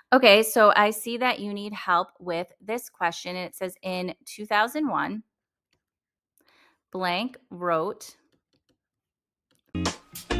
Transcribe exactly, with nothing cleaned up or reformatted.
Okay, so I see that you need help with this question. And it says in two thousand one, blank wrote